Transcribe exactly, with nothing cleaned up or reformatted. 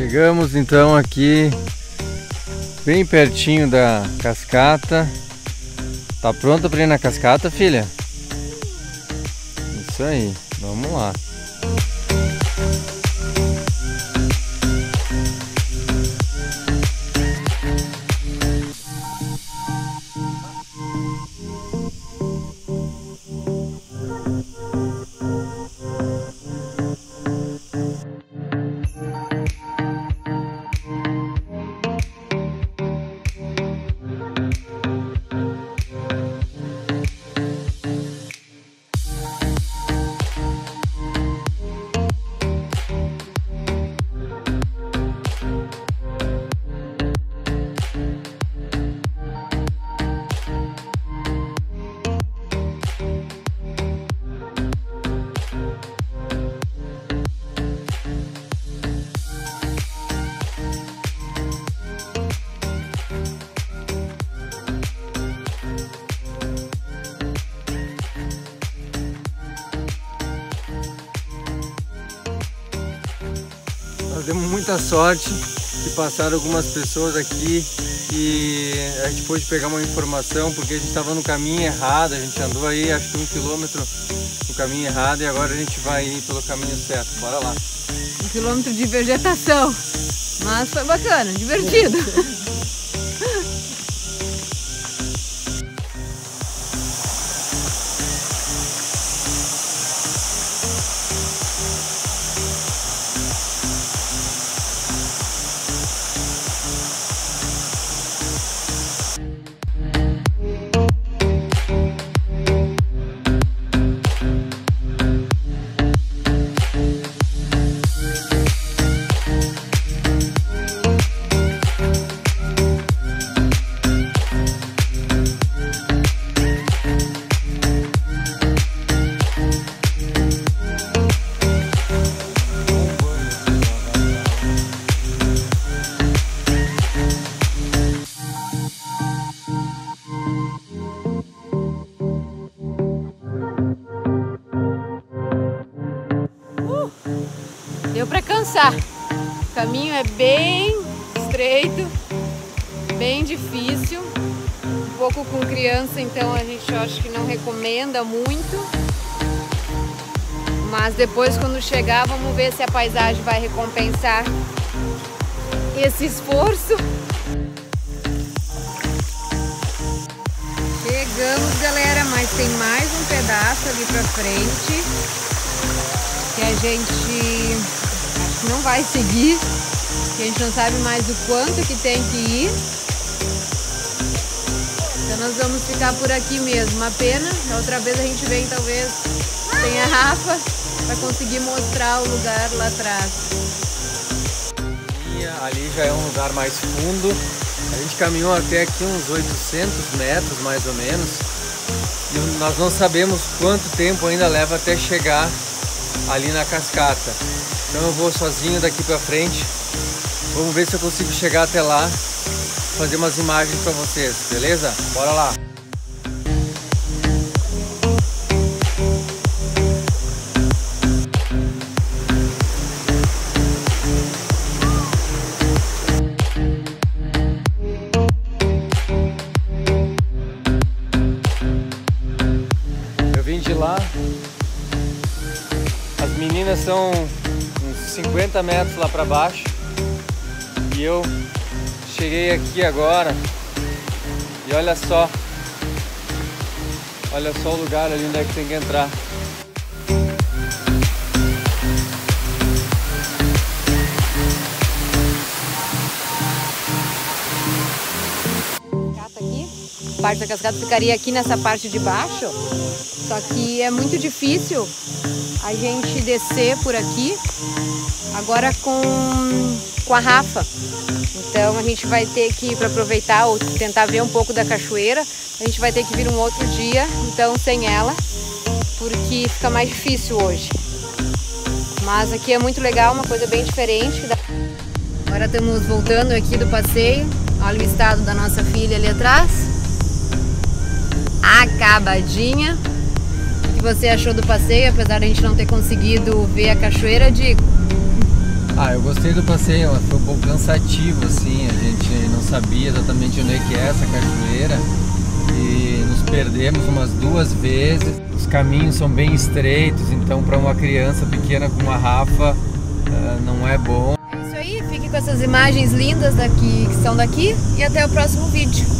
Chegamos então aqui bem pertinho da cascata. Tá pronta para ir na cascata, filha? Isso aí, vamos lá. Nós demos muita sorte de passar algumas pessoas aqui e a gente pôde pegar uma informação, porque a gente estava no caminho errado. A gente andou aí acho que um quilômetro no caminho errado e agora a gente vai ir pelo caminho certo. Bora lá. Um quilômetro de vegetação, mas foi bacana, divertido. Deu para cansar. O caminho é bem estreito, bem difícil. Um pouco com criança, então a gente acha que não recomenda muito. Mas depois, quando chegar, vamos ver se a paisagem vai recompensar esse esforço. Chegamos, galera, mas tem mais um pedaço ali pra frente que a gente acho que não vai seguir, que a gente não sabe mais o quanto que tem que ir. Então nós vamos ficar por aqui mesmo. Uma pena, da outra vez a gente vem talvez sem a Rafa para conseguir mostrar o lugar lá atrás. Ali já é um lugar mais fundo. A gente caminhou até aqui uns oitocentos metros mais ou menos. E nós não sabemos quanto tempo ainda leva até chegar ali na cascata. Então eu vou sozinho daqui pra frente. Vamos ver se eu consigo chegar até lá, fazer umas imagens pra vocês, beleza? Bora lá! Eu vim de lá. As meninas são uns cinquenta metros lá para baixo e eu cheguei aqui agora e olha só, olha só o lugar ali onde é que tem que entrar. A parte da cascata ficaria aqui nessa parte de baixo, só que é muito difícil a gente descer por aqui agora com, com a Rafa. Então a gente vai ter que, para aproveitar ou tentar ver um pouco da cachoeira, a gente vai ter que vir um outro dia, então sem ela, porque fica mais difícil hoje. Mas aqui é muito legal, uma coisa bem diferente. Agora estamos voltando aqui do passeio. Olha o estado da nossa filha ali atrás. Acabadinha. O que você achou do passeio, apesar de a gente não ter conseguido ver a cachoeira, Dico? Ah, eu gostei do passeio, foi um pouco cansativo, assim, a gente não sabia exatamente onde é que é essa cachoeira e nos perdemos umas duas vezes. Os caminhos são bem estreitos, então para uma criança pequena com uma Rafa uh, não é bom. É isso aí, fique com essas imagens lindas daqui, que são daqui, e até o próximo vídeo.